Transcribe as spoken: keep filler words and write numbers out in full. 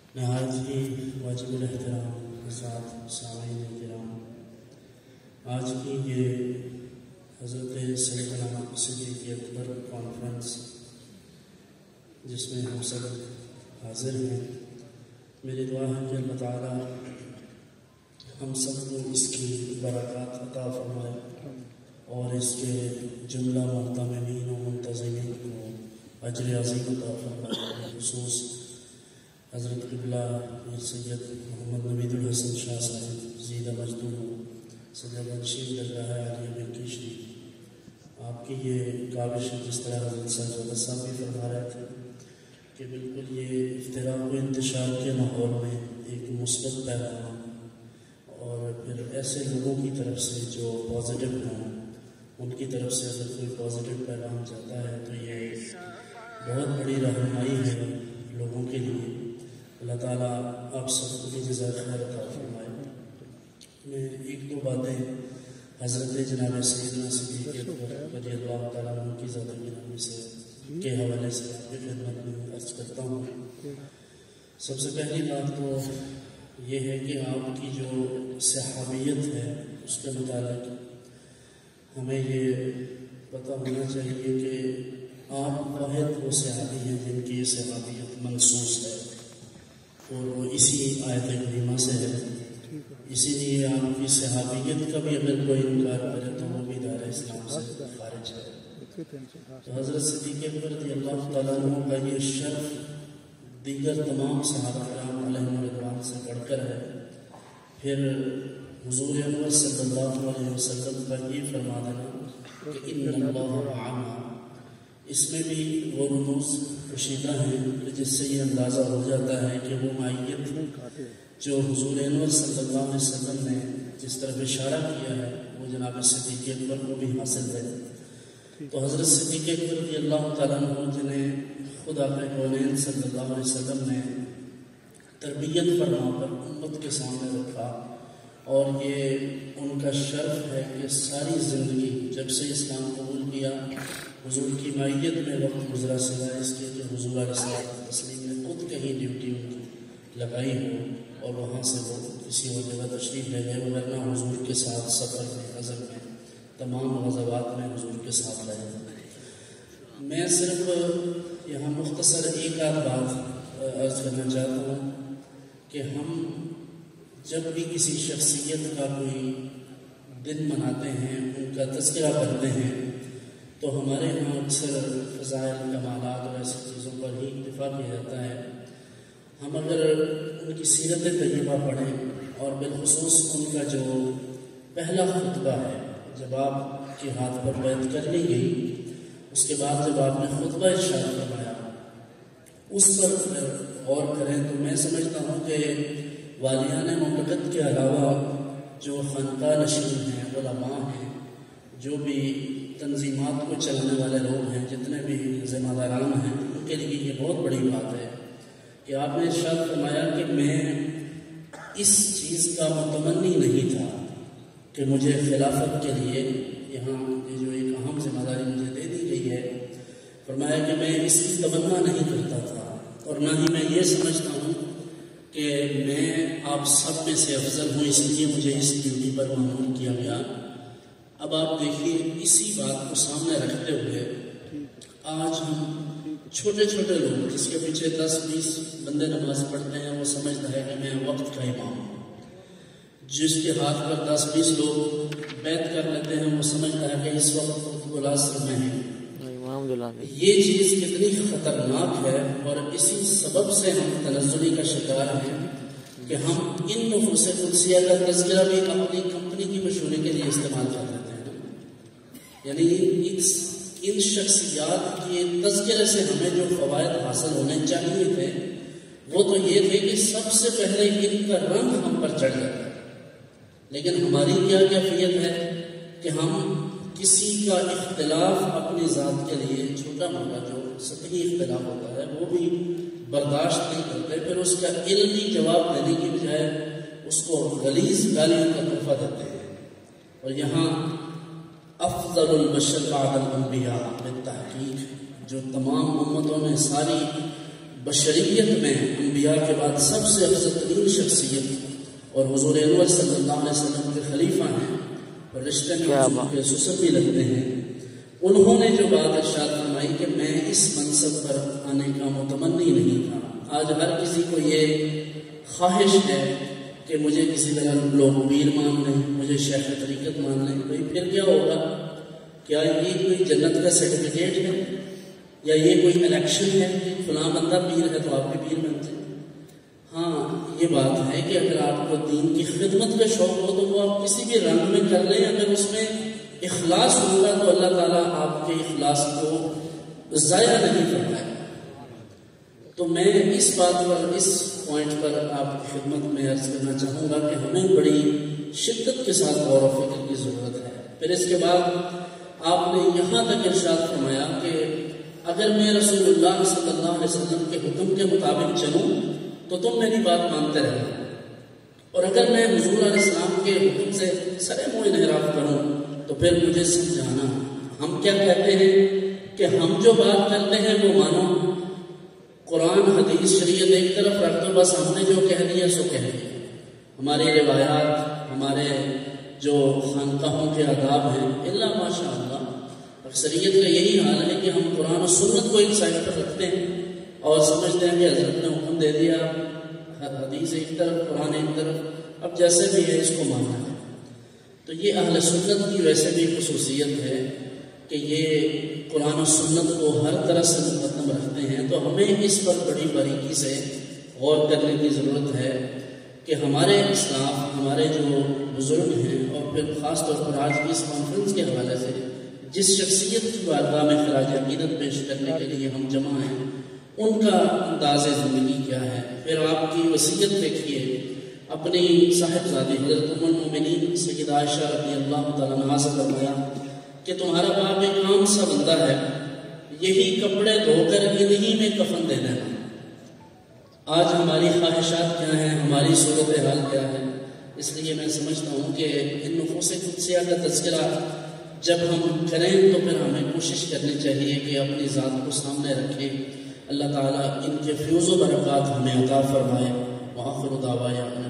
نہایت ہی واجب الاحترام حضرات سامعین کرام، آج کی یہ حضرت سیدنا صدیق اکبر کانفرنس جس میں ہم سب حاضر ہیں، میری دعا ہے کہ اللہ تعالیٰ ہم سب کو اس کی برکات عطا فرمائے اور اس کے جملہ محتممین و منتظمین کو اجر عظیم عطا فرمائے۔ خصوص حضرت قبلہ میر سید محمد نوید الحسن شاہ صاحب زیدہ مجدود صدر نشین درگاہ عالیہ میں کی شریف، آپ کی یہ کاوش جس طرح حضرت صاحب صاحب بھی فرما رہے تھے کہ بالکل یہ افتراق و انتشار کے ماحول میں ایک مثبت پیغام اور پھر ایسے لوگوں کی طرف سے جو پازیٹیو ہوں، ان کی طرف سے اگر کوئی پازیٹیو پیغام جاتا ہے تو یہ بہت بڑی رہنمائی ہے لوگوں کے لیے۔ اللہ تعالیٰ آپ سب کو بھی جزائے خیر عطا فرمائے۔ میں ایک دو باتیں حضرت جناب سیدنا صدیق اکبر رضی اللہ تعالیٰ عنہ کی ذات گرامی سے کے حوالے سے آپ کی خدمت میں عرض کرتا ہوں۔ سب سے پہلی بات تو یہ ہے کہ آپ کی جو صحابیت ہے اس کے متعلق ہمیں یہ پتہ ہونا چاہیے کہ آپ واحد وہ صحابی ہیں جن کی یہ صحابیت منصوص ہے اور وہ اسی آیت کریمہ سے ہے، اسی لیے آپ کی صحابیت کا بھی اگر کوئی انکار کرے تو وہ بھی دائرہ اسلام سے خارج ہے۔ تو حضرت صدیق اکبر رضی اللہ تعالیٰ عنہ کا یہ شرف دیگر تمام صحابہ کرام علیہ رضوان سے بڑھ کر ہے۔ پھر حضور انور صلی اللہ علیہ وسلم کا یہ فرما دینا کہ ان اللہ معنا، اس میں بھی وہ رموز کشیدہ ہیں جس سے یہ اندازہ ہو جاتا ہے کہ وہ معیت جو حضور انور صلی اللہ علیہ وسلم نے جس طرف اشارہ کیا ہے وہ جناب صدیق اکبر کو بھی حاصل ہے۔ تو حضرت صدیق اکبر رضی اللہ تعالیٰ عنہ جنہیں خود آقا کونین صلی اللہ علیہ وسلم نے تربیت فرما کر امت کے سامنے رکھا، اور یہ ان کا شرف ہے کہ ساری زندگی جب سے اسلام قبول کیا حضور کی معیت میں وقت گزرا، سوائے اس کے کہ حضور علیہ الصلوۃ والتسلیم نے خود کہیں ڈیوٹی ان کی لگائی ہو اور وہاں سے وہ کسی اور جگہ تشریف لے گئے، ورنہ حضور کے ساتھ سفر میں حضر میں تمام غزوات میں حضور کے ساتھ رہے۔ میں صرف یہاں مختصر ایک آدھ بات عرض کرنا چاہتا ہوں کہ ہم جب بھی کسی شخصیت کا کوئی دن مناتے ہیں، ان کا تذکرہ کرتے ہیں، تو ہمارے یہاں اکثر فضائل کمالات اور ایسی چیزوں پر ہی اکتفا کیا جاتا ہے۔ ہم اگر ان کی سیرت طیبہ پڑھیں اور بالخصوص ان کا جو پہلا خطبہ ہے جب آپ کے ہاتھ پر بیعت کر لی گئی، اس کے بعد جب آپ نے خطبہ ارشاد فرمایا، اس پر غور کریں تو میں سمجھتا ہوں کہ والیان مملکت کے علاوہ جو خانقاہ نشین ہیں، علماء ہیں، جو بھی تنظیمات کو چلانے والے لوگ ہیں، جتنے بھی ذمہ داران ہیں، ان کے لیے یہ بہت بڑی بات ہے کہ آپ نے ارشاد فرمایا کہ میں اس چیز کا متمنی نہیں تھا کہ مجھے خلافت کے لیے یہاں یہ جو ایک اہم ذمہ داری مجھے دے دی گئی ہے، فرمایا کہ میں اس کی تمنا نہیں کرتا تھا اور نہ ہی میں یہ سمجھتا ہوں کہ میں آپ سب میں سے افضل ہوں، اس لیے مجھے اس ڈیوٹی پر مامور کیا گیا۔ اب آپ دیکھیے اسی بات کو سامنے رکھتے ہوئے آج ہم چھوٹے چھوٹے لوگ جس کے پیچھے دس بیس بندے نماز پڑھتے ہیں وہ سمجھتا ہے کہ میں وقت کا امام ہوں، جس کے ہاتھ پر دس بیس لوگ بیعت کر لیتے ہیں وہ سمجھتا ہے کہ اس وقت خطب العصر میں ہے۔ یہ چیز کتنی خطرناک ہے، اور اسی سبب سے ہم تنزلی کا شکار ہیں کہ ہم ان نفوس قدسیہ کا تذکرہ بھی اپنی کمپنی کی مشہوری کے لیے استعمال کر لیتے ہیں۔ یعنی ان شخصیات کے تذکرے سے ہمیں جو فوائد حاصل ہونے چاہیے تھے وہ تو یہ تھے کہ سب سے پہلے ان کا رنگ ہم پر چڑھ جاتا ہے، لیکن ہماری کیا کیفیت ہے کہ ہم کسی کا اختلاف اپنی ذات کے لیے چھوٹا موٹا جو سطحی اختلاف ہوتا ہے وہ بھی برداشت نہیں کرتے، پھر اس کا علمی جواب دینے کی بجائے اس کو غلیظ گالیوں کا تحفہ دیتے ہیں۔ اور یہاں افضل البشر بعد الانبیاء بالتحقیق جو تمام امتوں میں ساری بشریت میں انبیاء کے بعد سب سے افضل ترین شخصیت اور حضور انور صلی اللہ علیہ وسلم کے خلیفہ ہیں اور رشتے میں کے سسر بھی لگتے ہیں، انہوں نے جو بات ارشاد فرمائی کہ میں اس منصب پر آنے کا متمنی نہیں تھا۔ آج ہر کسی کو یہ خواہش ہے کہ مجھے کسی طرح لوگ پیر مان لیں، مجھے شیخ طریقت مان لیں، بھائی پھر کیا ہوگا؟ کیا یہ کوئی جنت کا سرٹیفکیٹ ہے یا یہ کوئی الیکشن ہے کہ فلاں بندہ پیر ہے تو آپ بھی پیر بنتے ہیں؟ ہاں یہ بات ہے کہ اگر آپ کو دین کی خدمت کا شوق ہو تو وہ آپ کسی بھی رنگ میں کر لیں، اگر اس میں اخلاص ہوگا تو اللہ تعالیٰ آپ کے اخلاص کو ضائع نہیں فرمائے۔ تو میں اس بات پر، اس پوائنٹ پر آپ کی خدمت میں عرض کرنا چاہوں گا کہ ہمیں بڑی شدت کے ساتھ غور و فکر کی ضرورت ہے۔ پھر اس کے بعد آپ نے یہاں تک ارشاد فرمایا کہ اگر میں رسول اللہ صلی اللہ علیہ وسلم کے حکم کے مطابق چلوں تو تم میری بات مانتے رہنا، اور اگر میں حضور علیہ السلام کے حکم سے سرے منہ انحراف کروں تو پھر مجھے سمجھانا۔ ہم کیا کہتے ہیں کہ ہم جو بات کرتے ہیں وہ مانو، قرآن حدیث شریعت ایک طرف رکھ دو، بس ہم نے جو کہہ دیا سو کہہ دیا۔ ہماری روایات، ہمارے جو خانقاہوں کے آداب ہیں، اللہ ماشاء اللہ اکثریت کا یہی حال ہے کہ ہم قرآن و سنت کو ایک سائڈ پر رکھتے ہیں اور سمجھتے ہیں کہ حضرت نے حکم دے دیا، حدیث ایک طرف قرآن ایک طرف، اب جیسے بھی ہے اس کو ماننا ہے۔ تو یہ اہل سنت کی ویسے بھی خصوصیت ہے کہ یہ قرآن و سنت کو ہر طرح سے مقدم رکھتے ہیں، تو ہمیں اس پر بڑی باریکی سے غور کرنے کی ضرورت ہے کہ ہمارے اسلاف، ہمارے جو بزرگ ہیں، اور پھر خاص طور پر آج کی اس کانفرنس کے حوالے سے جس شخصیت کی بارگاہ میں خراج عقیدت پیش کرنے کے لیے ہم جمع ہیں، ان کا انداز زندگی کیا ہے۔ پھر آپ کی وصیت دیکھیے، اپنی صاحبزادی حضرت ام المومنین سیدہ عائشہ رضی اللہ تعالیٰ عنہا سے فرمایا کہ تمہارا باپ ایک عام سا بندہ ہے، یہی کپڑے دھو کر انہی میں کفن دے دینا۔ آج ہماری خواہشات کیا ہیں، ہماری صورتحال کیا ہے؟ اس لیے میں سمجھتا ہوں کہ ان نفوس قدسیہ کا تذکرہ جب ہم کریں تو پھر ہمیں کوشش کرنی چاہیے کہ اپنی ذات کو سامنے رکھیں۔ اللہ تعالیٰ ان کے فیوز و برکات ہمیں عطا فرمائے۔ وآخر دعوانا